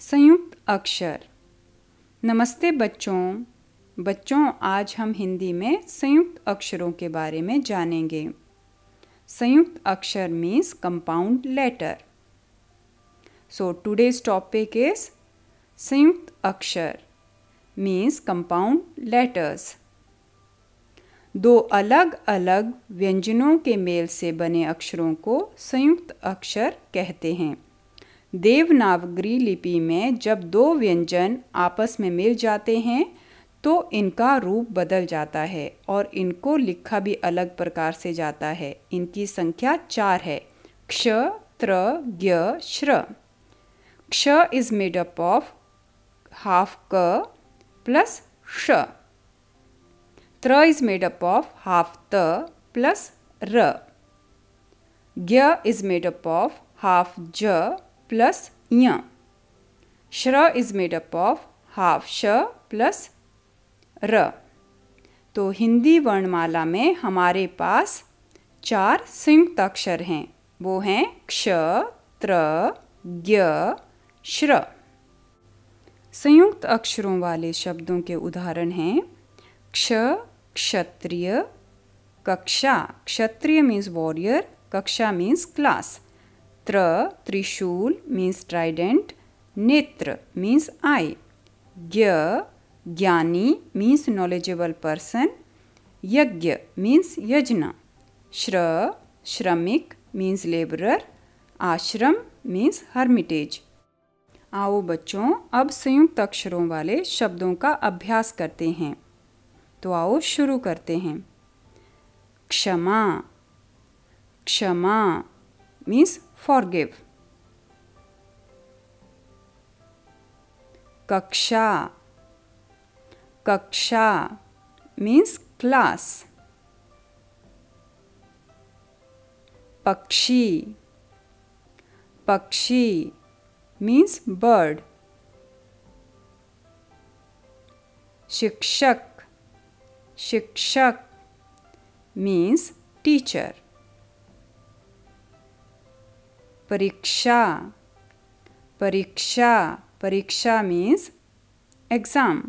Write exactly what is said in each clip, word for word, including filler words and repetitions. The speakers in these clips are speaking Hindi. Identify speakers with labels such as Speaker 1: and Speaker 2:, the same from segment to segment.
Speaker 1: संयुक्त अक्षर। नमस्ते बच्चों बच्चों आज हम हिंदी में संयुक्त अक्षरों के बारे में जानेंगे। संयुक्त अक्षर means compound letter. So today's topic is संयुक्त अक्षर मीन्स कंपाउंड लेटर्स। दो अलग अलग व्यंजनों के मेल से बने अक्षरों को संयुक्त अक्षर कहते हैं। देवनागरी लिपि में जब दो व्यंजन आपस में मिल जाते हैं तो इनका रूप बदल जाता है और इनको लिखा भी अलग प्रकार से जाता है। इनकी संख्या चार है। क्ष, त्र, ज्ञ, श्र। क्ष is made up of half क प्लस श। त्र is made up of half त प्लस र। ज्ञ is made up of half ज प्लस य। श्र is made up of half श प्लस र। तो हिंदी वर्णमाला में हमारे पास चार संयुक्त अक्षर हैं। वो हैं क्ष, त्र, ज्ञ, श्र। संयुक्त अक्षरों वाले शब्दों के उदाहरण हैं क्ष क्षत्रिय, कक्षा क्षत्रिय मीन्स वॉरियर, कक्षा मीन्स क्लास। त्र त्रिशूल मीन्स ट्राइडेंट, नेत्र मीन्स आई। ज्ञ ज्ञानी मीन्स नॉलेजेबल पर्सन, यज्ञ मीन्स यज्ञ। श्र श्रमिक मीन्स लेबरर, आश्रम मीन्स हर्मिटेज। आओ बच्चों अब संयुक्त अक्षरों वाले शब्दों का अभ्यास करते हैं। तो आओ शुरू करते हैं। क्षमा क्षमा मीन्स फॉरगिव। कक्षा कक्षा मीन्स क्लास। पक्षी पक्षी मीन्स बर्ड। शिक्षक शिक्षक मीन्स टीचर। परीक्षा परीक्षा परीक्षा मीन्स एग्जाम।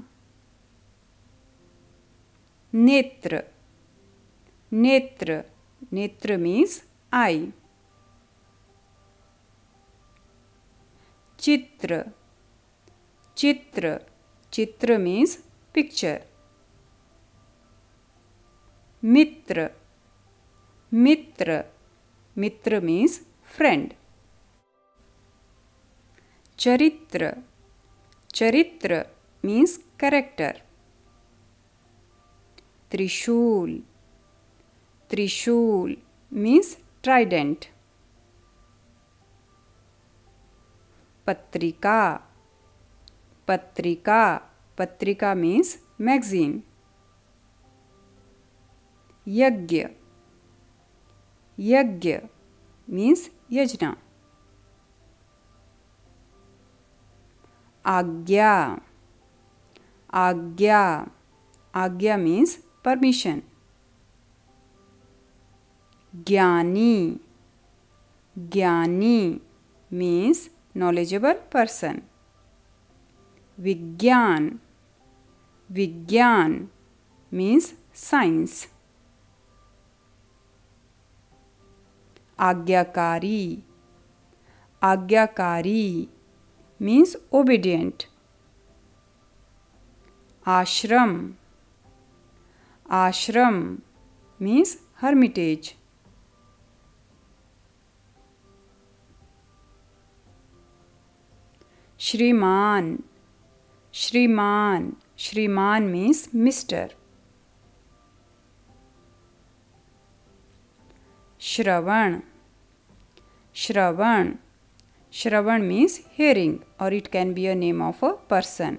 Speaker 1: नेत्र नेत्र नेत्र मीन्स आई। चित्र चित्र चित्र मीन्स पिक्चर। मित्र मित्र मित्र मीन्स फ्रेंड। चरित्र चरित्र मीन्स कैरेक्टर। त्रिशूल त्रिशूल मीन्स ट्राइडेंट। पत्रिका पत्रिका पत्रिका मीन्स मैगजीन। यज्ञ यज्ञ मीन्स यज्ञ। आज्ञा आज्ञा आज्ञा मीन्स परमिशन। ज्ञानी ज्ञानी मीन्स knowledgeable person। विज्ञान विज्ञान मीन्स साइंस। आज्ञाकारी आज्ञाकारी मीन्स ओबीडियंट। आश्रम आश्रम मीन्स हर्मिटेज। श्रीमान श्रीमान श्रीमान मीन्स मिस्टर। श्रवण श्रवण श्रवण means hearing or it can be a name of a person.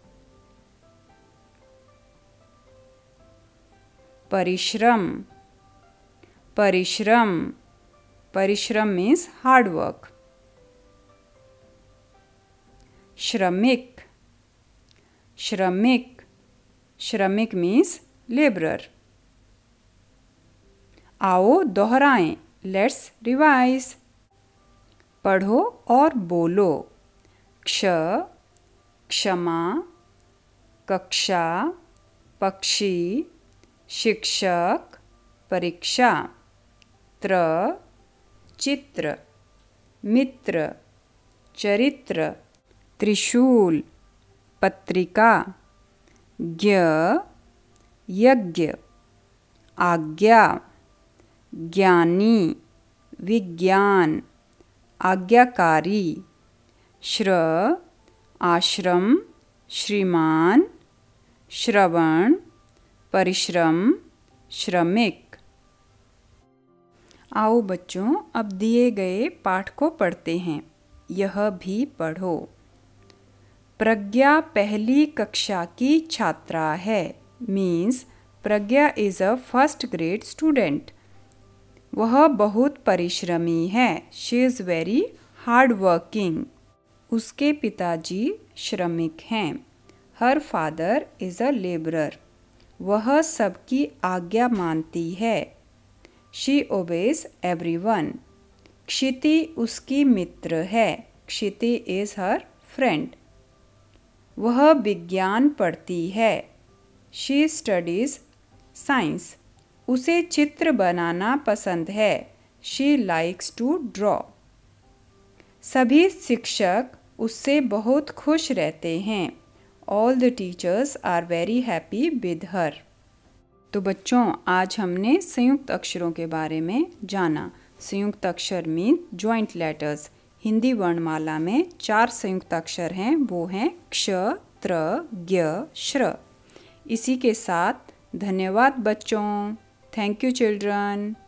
Speaker 1: परिश्रम परिश्रम परिश्रम मीन्स हार्ड वर्क। श्रमिक श्रमिक श्रमिक मीन्स लेबरर। आओ दोहराएं, लेट्स रिवाइज। पढ़ो और बोलो। क्ष क्षमा, कक्षा, पक्षी, शिक्षक, परीक्षा। त्र चित्र, मित्र, चरित्र, त्रिशूल, पत्रिका। ज्ञ यज्ञ, आज्ञा, ज्ञानी, विज्ञान, आज्ञाकारी। श्र आश्रम, श्रीमान, श्रवण, परिश्रम, श्रमिक। आओ बच्चों, अब दिए गए पाठ को पढ़ते हैं। यह भी पढ़ो। प्रज्ञा पहली कक्षा की छात्रा है। Means Pragya is a first grade student. वह बहुत परिश्रमी है। She is very hard working. उसके पिताजी श्रमिक हैं। Her father is a labourer. वह सबकी आज्ञा मानती है। She obeys everyone. क्षिति उसकी मित्र है। Kshiti is her friend. वह विज्ञान पढ़ती है। She studies science. उसे चित्र बनाना पसंद है। She likes to draw. सभी शिक्षक उससे बहुत खुश रहते हैं। All the teachers are very happy with her. तो बच्चों, आज हमने संयुक्त अक्षरों के बारे में जाना। संयुक्त अक्षर मीन जॉइंट लेटर्स। हिंदी वर्णमाला में चार संयुक्त अक्षर हैं, वो हैं क्ष, त्र, ज्ञ, श्र। इसी के साथ धन्यवाद बच्चों। Thank you children.